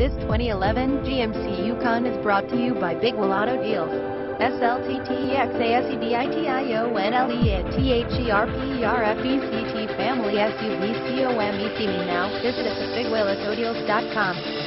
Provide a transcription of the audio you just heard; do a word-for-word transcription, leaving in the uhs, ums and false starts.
This twenty eleven G M C Yukon is brought to you by Big Will Auto Deals. S L T T E X A S E V I T I O N L E A T H E R P E R F E C T Family S U V C O M E. See me now. Visit us at big will auto deals dot com.